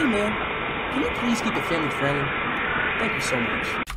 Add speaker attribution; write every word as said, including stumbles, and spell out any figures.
Speaker 1: Hey man, can you please keep it family friendly? Thank you so much.